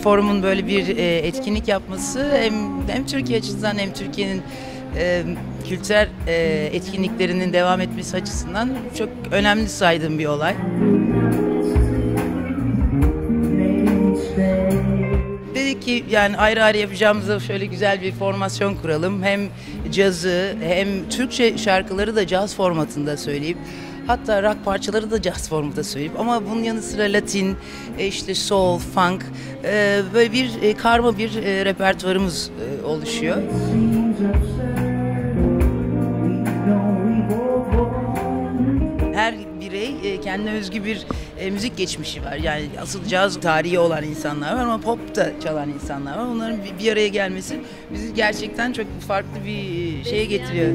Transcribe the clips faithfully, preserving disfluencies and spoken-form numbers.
Forum'un böyle bir e, etkinlik yapması hem, hem Türkiye açısından hem Türkiye'nin e, kültürel e, etkinliklerinin devam etmesi açısından çok önemli saydığım bir olay. Dedik ki yani ayrı ayrı yapacağımızda şöyle güzel bir formasyon kuralım. Hem cazı hem Türkçe şarkıları da caz formatında söyleyip hatta rock parçaları da jazz formatında söyleyip ama bunun yanı sıra Latin, işte soul, funk böyle bir karma bir repertuarımız oluşuyor. Her birey kendine özgü bir müzik geçmişi var. Yani asıl caz tarihi olan insanlar var ama pop da çalan insanlar var. Onların bir araya gelmesi bizi gerçekten çok farklı bir şeye getiriyor.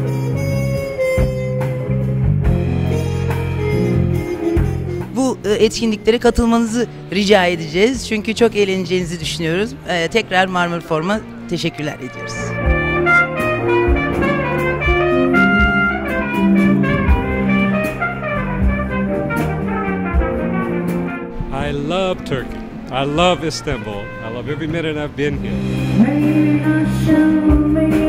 Bu etkinliklere katılmanızı rica edeceğiz. Çünkü çok eğleneceğinizi düşünüyoruz. Tekrar Marmara Forum'a teşekkürler ediyoruz. I love Turkey. I love Istanbul. I love every minute I've been here.